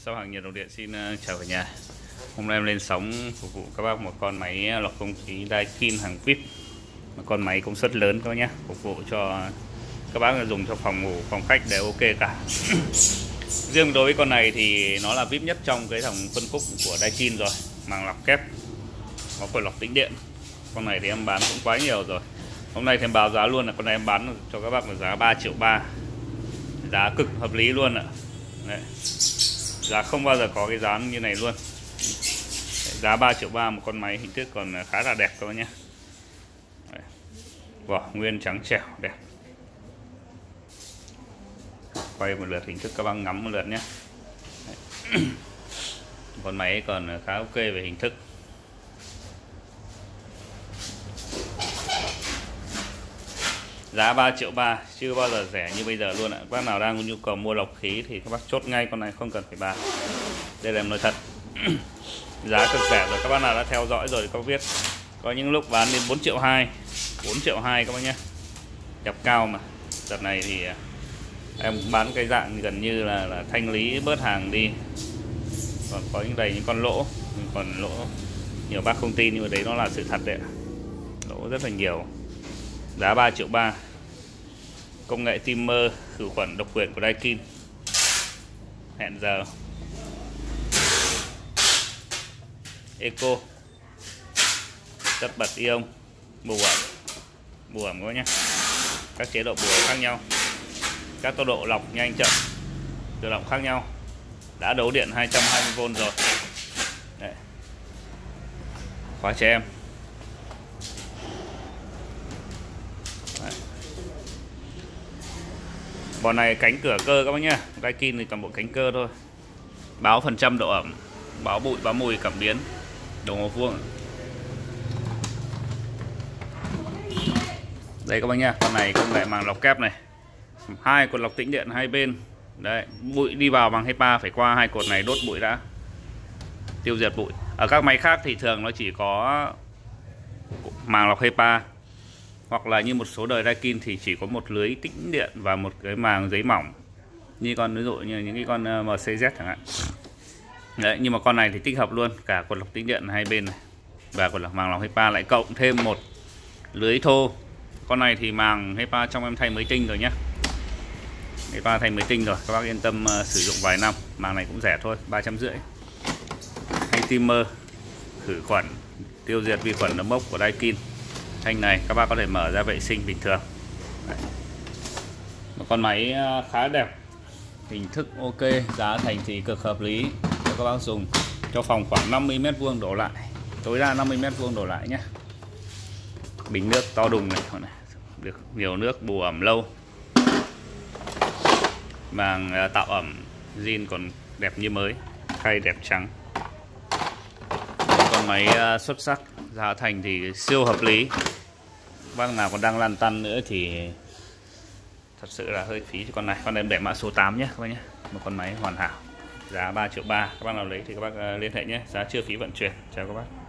Shop hàng nhiệt Đồng Điện xin chào cả nhà. Hôm nay em lên sóng phục vụ các bác một con máy lọc không khí Daikin hàng VIP, một con máy công suất lớn các bác nhé, phục vụ cho các bác dùng cho phòng ngủ, phòng khách đều ok cả. Riêng đối với con này thì nó là VIP nhất trong cái dòng phân khúc của Daikin rồi, màng lọc kép, có còi lọc tĩnh điện. Con này thì em bán cũng quá nhiều rồi. Hôm nay thì em báo giá luôn là con này em bán cho các bác là giá 3,3 triệu, giá cực hợp lý luôn ạ. Đấy. Giá không bao giờ có cái giá như này luôn. Giá 3,3 triệu một con máy hình thức còn khá là đẹp các bác nhé. Vỏ nguyên trắng trẻo đẹp. Quay một lượt hình thức các bác ngắm một lượt nhé. Con máy còn khá ok về hình thức. Giá 3,3 triệu, chưa bao giờ rẻ như bây giờ luôn ạ. Các bác nào đang có nhu cầu mua lọc khí thì các bác chốt ngay con này, không cần phải bàn. Đây là em nói thật. Giá cực rẻ rồi, các bác nào đã theo dõi rồi thì các bác biết. Có những lúc bán đến 4,2 triệu, 4,2 triệu các bác nhé. Đẹp cao mà. Đợt này thì em bán cái dạng gần như là thanh lý bớt hàng đi. Còn có những đầy những con lỗ, còn lỗ nhiều bác không tin nhưng mà đấy nó là sự thật đấy. Lỗ rất là nhiều. Giá 3,3 triệu. Công nghệ timer khử khuẩn độc quyền của Daikin. Hẹn giờ. Eco. Tất bật ion. Bù ẩm các nhé. Các chế độ bù ẩm khác nhau. Các tốc độ lọc nhanh chậm tự động khác nhau. Đã đấu điện 220V rồi. Đấy. Khóa trẻ em. Bọn này cánh cửa cơ các bác nhá. Daikin thì toàn bộ cánh cơ thôi. Báo phần trăm độ ẩm, báo bụi, báo mùi, cảm biến. Đồng hồ vuông. Đây các bác nhá, con này công nghệ màng lọc kép này. Hai cột lọc tĩnh điện hai bên. Đấy, bụi đi vào bằng HEPA phải qua hai cột này đốt bụi đã. Tiêu diệt bụi. Ở các máy khác thì thường nó chỉ có màng lọc HEPA, hoặc là như một số đời Daikin thì chỉ có một lưới tĩnh điện và một cái màng giấy mỏng, như con ví dụ như những cái con MCZ chẳng hạn. Đấy, nhưng mà con này thì tích hợp luôn cả cột lọc tĩnh điện hai bên này và cột lọc màng lọc HEPA, lại cộng thêm một lưới thô. Con này thì màng HEPA trong em thay mới tinh rồi nhé. HEPA thay mới tinh rồi, các bác yên tâm sử dụng vài năm. Màng này cũng rẻ thôi, 350. Thanh timer khử khuẩn tiêu diệt vi khuẩn nấm mốc của Daikin. Thanh này các bác có thể mở ra vệ sinh bình thường. Đấy. Một con máy khá đẹp, hình thức ok, giá thành thì cực hợp lý cho các bác dùng cho phòng khoảng 50m² đổ lại, tối đa 50m² đổ lại nhé. Bình nước to đùng này, được nhiều nước, bù ẩm lâu, màng tạo ẩm zin còn đẹp như mới, khay đẹp trắng. Con máy xuất sắc, giá thành thì siêu hợp lý. Bác nào còn đang lăn tăn nữa thì thật sự là hơi phí cho con này. Con này em để mã số 8 nhé các bác nhé. Một con máy hoàn hảo, giá 3,3 triệu. Các bác nào lấy thì các bác liên hệ nhé. Giá chưa phí vận chuyển. Chào các bác.